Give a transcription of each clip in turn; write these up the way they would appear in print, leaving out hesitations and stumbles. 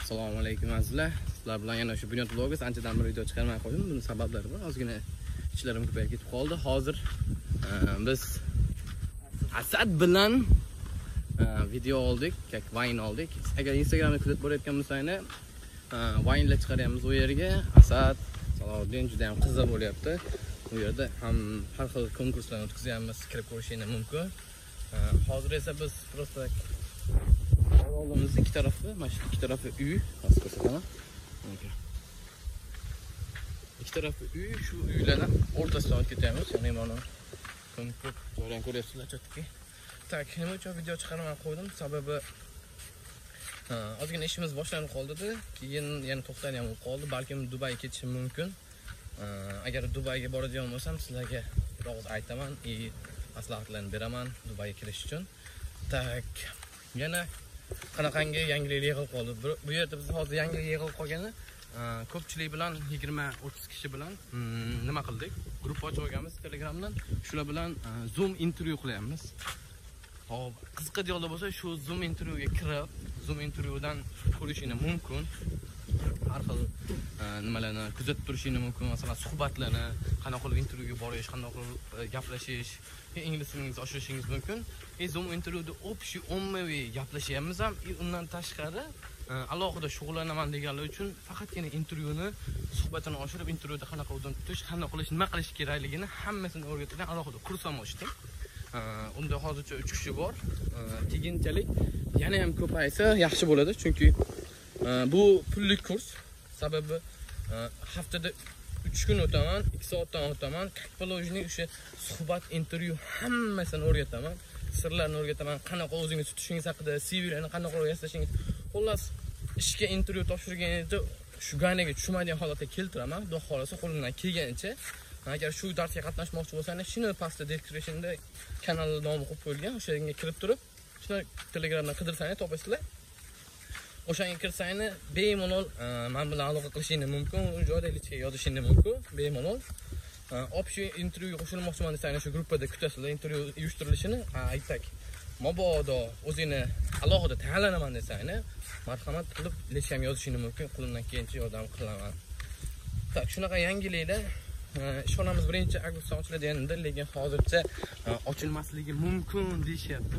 Assalomu alaykum azizlar. Sizlar bilan yana shu Bunyod vlogi anchadan bir video chiqarmay qo'ydim. Buning sabablari bor. Ozgina ishlarim ko'payib ketib qoldi. Hozir biz Asad bilan video oldik, Vine oldik. Agar Instagramda kuzatib borayotgan bo'lsangiz, Vine'lar chiqaryapmiz u yerga. Asad, Salohiddin juda ham qiziq bo'lyapti. Bu yerda ham har xil konkurslarni o'tkazyapmiz, kirib ko'rishingiz mumkin. Hozir esa biz prosta oldimizda ikki tarafı, mana shu ikki tarafı uy, hozir ko'rsataman. İki tarafı uy, shu uylardan o'rtasidan o'tib ketyapmiz. Ya'ni mana konkurs joylarni ko'ryapsizlar, chotki. Tak, nima uchun video chiqarmay qo'ydim? Sababi ozgina ishimiz boshlanib qoldi-da, keyin yana to'xtalgan bo'lib qoldi. Balkim Dubayga ketishim mumkin. Agar Dubayga boradigan bo'lsam, sizlarga biroz aytaman, maslahatlarni beraman Dubayga kirish uchun. Tak, yana qanaqangi yangiliklar yig'ilib qoldi. Bu yerda biz hozir yangilik yig'ilib qolgani, ko'pchilik bilan 20-30 kishi bilan nima qildik? Gruppa ochib olganmiz Telegramdan. Shular bilan Zoom intervyu qilyapmiz. Hop, qiziqadiganlar bo'lsa, shu Zoom intervyuga kirib, Zoom intervyudan ko'rishingiz mumkin. Har xil nimalarni kuzatib turishingiz mumkin. Masalan, suhbatlarni, qanaqa qilib intervyuga borish, qanaqa qilib gaplashish, ingliz tilingizni oshirishingiz mumkin. Zoom intervyuda общий ommaviy gaplashyapmiz ham, undan tashqari alohida shug'ullanaman deganlar uchun faqatgina intervyuni, suhbatini oshirib, intervyuda qanaqa o'zini tutish, qanaqa qilish, nima qilish kerakligini hammasini o'rgatadigan alohida kurs ham ochdim. Unda hozircha 3 kishi bor. Keyinchalik yana ham ko'paysa yaxshi bo'ladi, chunki bu pulli kurs. Sababi haftada 3 kun o'taman, 2 soatdan o'taman. Как положено o'sha suhbat, intervyu hammasini o'rgataman. Sirlarni o'rgataman, qanaqa o'zingiz tutishingiz haqida, CV'larni qanaqa yasashingiz. Xullas, ishga intervyu topshirganingizda shu ganiga tushmaydigan holatga keltiraman. Xudo xolasa qo'limdan kelganicha. Agar shu darsga qatnashmoqchi bo'lsangiz, shuni pastda descriptionda kanal nomi qo'yib qo'yilgan. O'sha yerga kirib turib, shuni Telegramdan qidirsangiz topasizlar. O'shanga kirsangiz bemalol men bilan aloqa qilishingiz mumkin, u joyda ichga yozishingiz mumkin, bemalol. Общий intervyu qo'shilmoqchiman desangiz, shu gruppada kutasizlar intervyu uyushtirilishini. Aytak. Mabodo o'zini alohida tayyorlanaman desangiz, marhamat qilib lecham yozishingiz mumkin, qo'limdan kelgancha yordam qilaman. Tak, shunaqa yangiliklar ishxonamiz 1-avgustdan ochiladi endi, lekin hozircha ochilmasligi mumkin deyishyapti.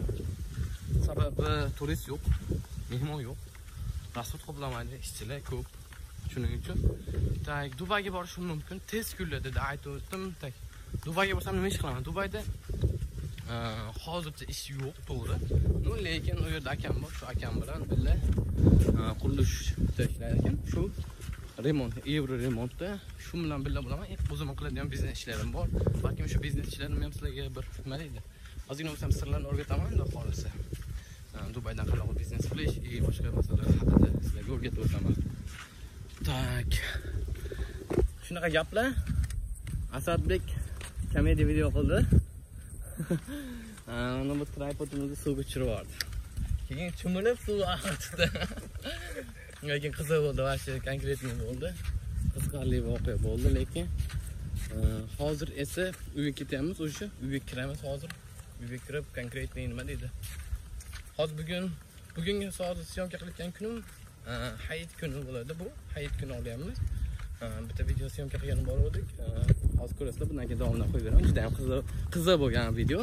Sababi turist yo'q, mehmon yo'q. Rasot qoplamaydi, ishchilar ko'p. Shuning uchun tak Dubayga borishim mumkin. Tez kunlarda aytib o'tdim, tak Dubayga borsam nima ish qilaman? Dubayda hozircha ish yo'q, to'g'ri. Lekin u yerda akam bor, shu akam bilan birga qurilish ishlar ekan. Shu remont, Euro remontda shu bilan birga bo'laman. O'zim qiladigan biznes ishlarim bor. Balkim shu biznes ishlarimni ham sizlarga bir nima deydi? Ozgina bo'lsam sirlarni o'rgataman, xudo xolasa. Dubaydan qanaqa biznes qilish, boshqa masalalar haqida sizlarga o'rgatib o'taman. Tak. Shunaqa gaplar. Asadbek komediya video qildi. Mana bu tripodimizni suvga tushirib yubordi. Keyin cho'milib suv oqitdi. Lekin qiziq bo'ldi, vaqti konkretniy bo'ldi. Qiziqarli voqea bo'ldi, lekin hozir esa uyga ketyapmiz, o'sha uyga kiramiz hozir. Uyga kirib konkretniy nima deydi? Hozir bugungi soat syomka qilayotgan kunim hayit kuni bo'ladi bu. Hayit kuni olyapmiz. Bitta video syomka qilganim bor edik. Hozir ko'rasizlar, bundan keyin davomini qo'yib beraman. Juda ham qiziq bo'lgan video.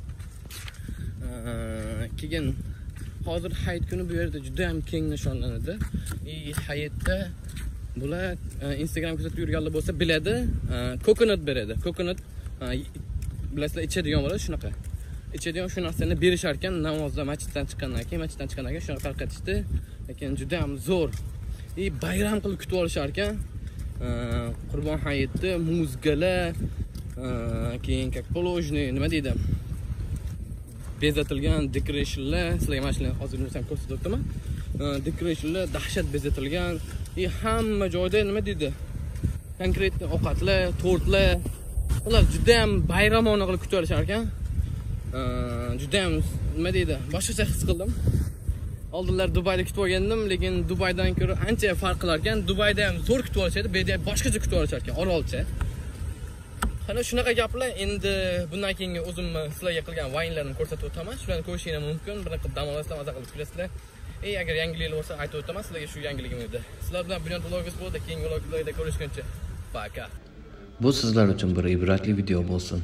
Keyin hozir hayit kuni bu yerda juda ham keng nishonlanadi. Hayitda bular Instagram kuzatib yurganlar bo'lsa biladi, coconut beradi. Coconut bilasizlar, ichadigan bo'ladi shunaqa. Ichadigan shu narsani berishar ekan namozda, masjiddan chiqqandan keyin shunaqa tarqatishdi. Lekin juda ham zo'r. Bayram qilib kutib olishar ekan. Qurbon hayitda muzikalar, keyin как положено, nima deydi? Bezatilgan decorationlar, sizlarga mana shuni hozir o'zim ko'rsatib o'taman. Decorationlar dahshat bezatilgan. Hamma joyda nima deydi? Konkret ovqatlar, tortlar. Ular juda ham bayramona qilib kutib olishar ekan. Juda ham nima deydi? Boshqacha his qildim. Oldinlar Dubayda kutib olgandim, lekin Dubaydan ko'ra ancha farq qilar ekan. Dubayda ham zo'r kutib olishadi, bu yerda boshqacha kutib olishar ekan, orolcha. Qani shunaqa gaplar. Endi bundan keyingi o'zim sizlarga qilgan Vine'larni ko'rsatib o'taman. Shularni ko'rishingiz mumkin. Bir qilib dam olasizlar, maza qilib kulasizlar. Agar yangilik bo'lsa aytib o'taman sizlarga shu yangiligimni. Sizlar bilan Brilliant Vlogs bo'ldi. Keyingi vloglarda ko'rishguncha. Пока. Bu sizlar uchun bir ibratli video bo'lsin.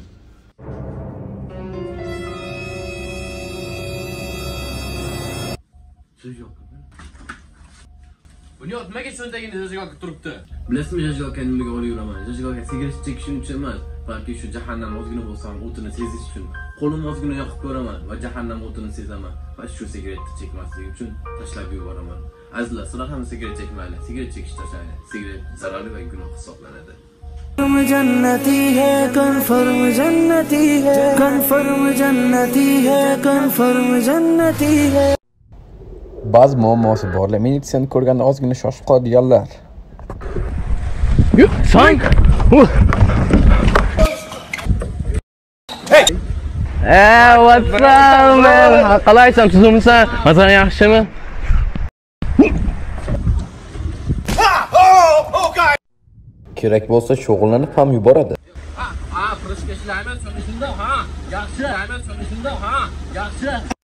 Bunyod nimaga cho'ntagini zajigolga turibdi? Bilasizmi zajigolga nimaga olib yuraman? Zajigolga sigaret chekishim uchun emas, balki shu jahannam ozgina bo'lsa ham o'tini sezish uchun. Qo'lim ozgina yoqib ko'raman va jahannam o'tini sezaman. Va shu sigaretni chekmaslik uchun tashlab yuboraman. Azizlar, sizlar ham sigaret chekmayli. Sigaret chekish tashlayli. Sigaret zararli va gunoh hisoblanadi. जन्नती है कन्फर्म जन्नती है कन्फर्म जन्नती है कन्फर्म जन्नती है Ba'zi muammosi borlar. Militsiyani ko'rganda ozgina shoshib qoladiganlar. Sang! Hey! What's up, man? Qalaysan, tuzumsan? Mazan yaxshimi? Kerak bo'lsa shug'ullanib ham yuboradi. Firishga ishlayman, shunda, ha. Yaxshi, ayman, shunda, ha. Yaxshi.